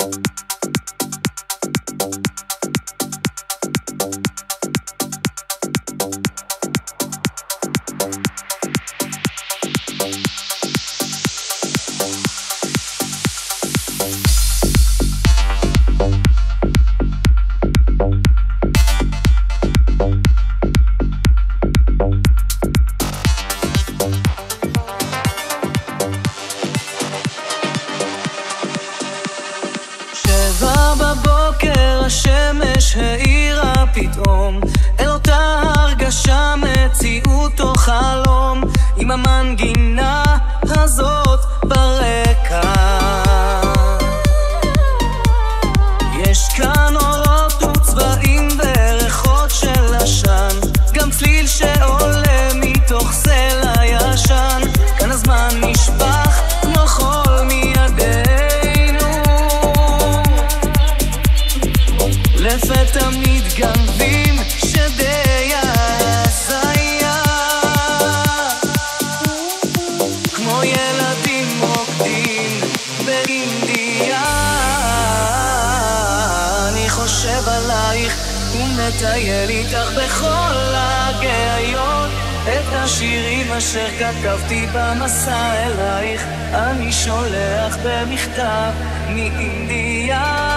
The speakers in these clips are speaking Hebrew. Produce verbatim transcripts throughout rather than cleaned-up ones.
השמש האירה פתאום אל אותה הרגשה, מציאות או חלום, עם המנגינה הזאת ברקע. יש כאן אורות וצבעים וריחות של עשן, גם צליל שעולה מתוך סלע ישן. כאן הזמן נשפך כמו חול מידינו, לפתע מתגנבים שדי הזיה, כמו ילדים רוקדים באינדיה. אני חושב עלייך ומטייל איתך בכל הגיון, את השירים אשר כתבתי במסע אלייך אני שולח במכתב מאינדיה.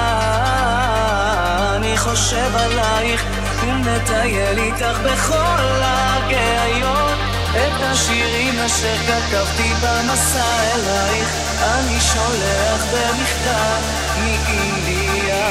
אני חושב עלייך ומטייל איתך בכל הגיון, את השירים אשר כתבתי במסע אלייך אני שולח במכתב מאינדיה.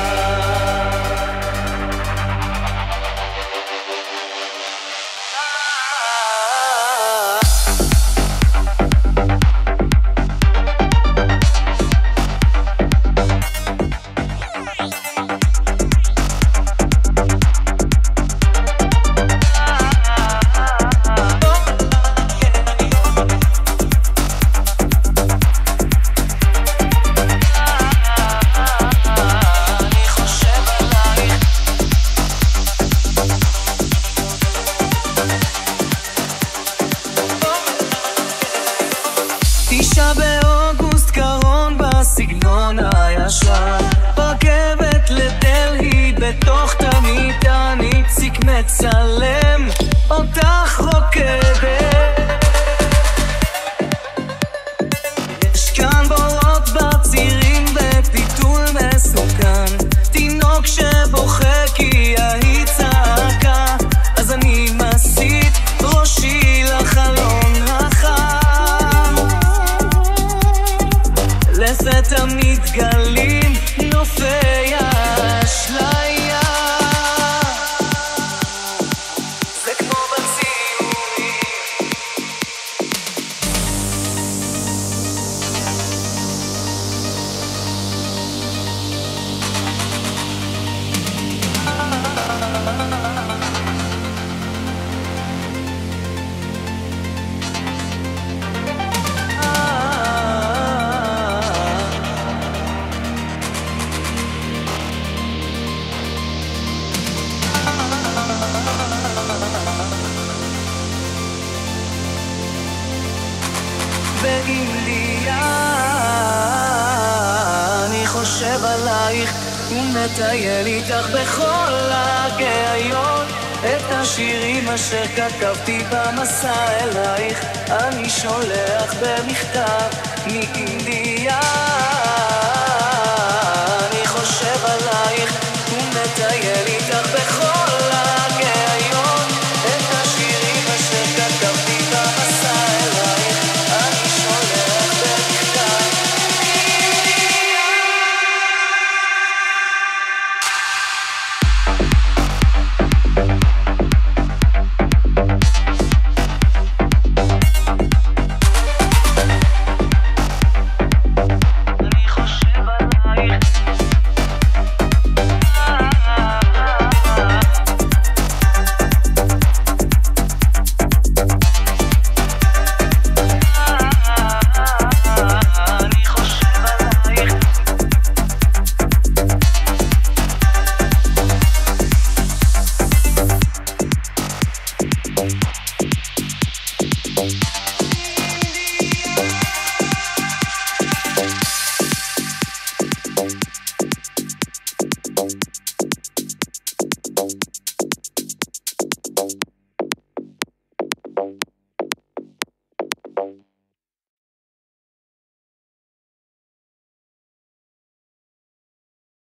תשעה באוגוסט קרון בסגנון הישן, רכבת לדלהי בתוך תמית הניציק מצלם אותך רוקדת. יש כאן בורות בצירים ופיתול מסוכן, תינוק שבוכה כי ההיא צעקה, אז אני מסיט ראשי לחלון החם, לפתע מתגלים נופי האשליה, זה כמו בציורים. באינדיה אני חושב עלייך ומטייל איתך בכל הגיון, את השירים אשר כתבתי במסע אלייך אני שולח במכתב מאינדיה. אני חושב עלייך ומטייל איתך בכל הגיון, את השירים אשר כתבתי במסע אלייך אני שולח במכתב מאינדיה. Thank